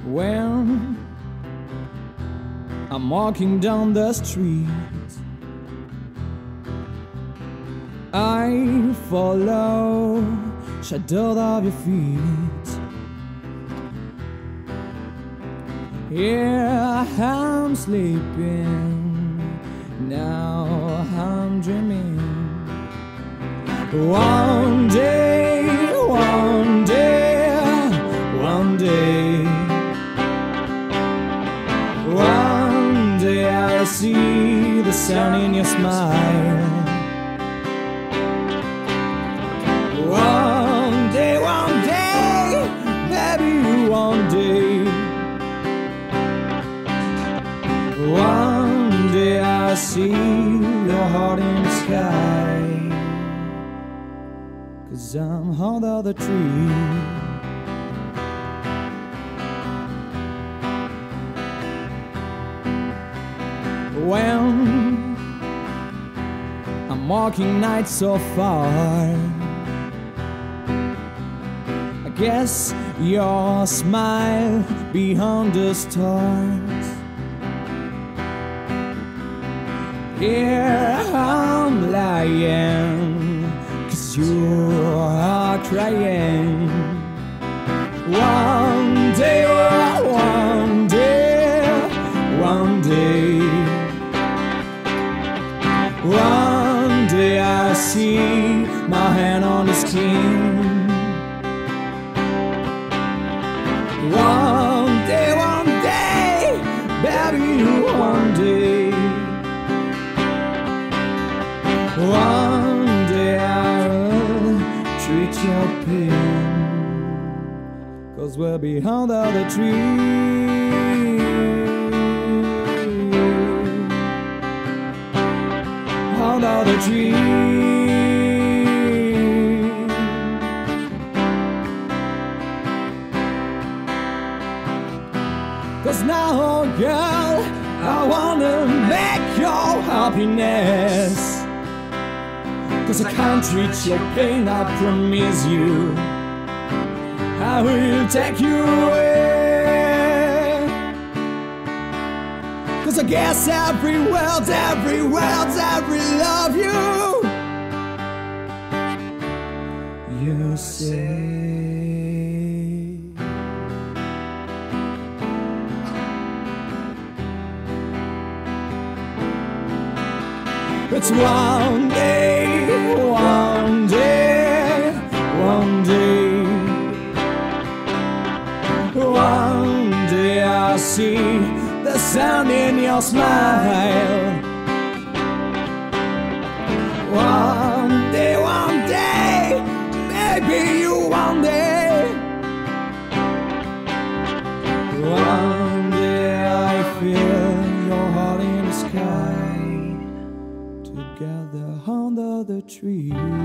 When I'm walking down the street, I follow shadow of your feet. Yeah, I'm sleeping, now I'm dreaming. One day, one day, one day, one day I'll see the sun in your smile. One day, baby, one day, one day I'll see your heart in the sky. 'Cause I'm under the tree. When I'm walking nights so far, I guess your smile behind the stars. Here I'm lying, 'cause you are crying. One day, one day, one day, one day I see my hand on the skin. One day, baby, one day, one day I'll treat your pain. 'Cause we'll be under the tree, under the tree. 'Cause now, girl, I wanna make your happiness. 'Cause I can't treat your pain, I promise you I will take you away. 'Cause I guess every word, every love you say. It's one day, one day, one day, one day I'll see the sun in your smile. One day, maybe you one day. One day I feel your heart in the sky. Together under the tree.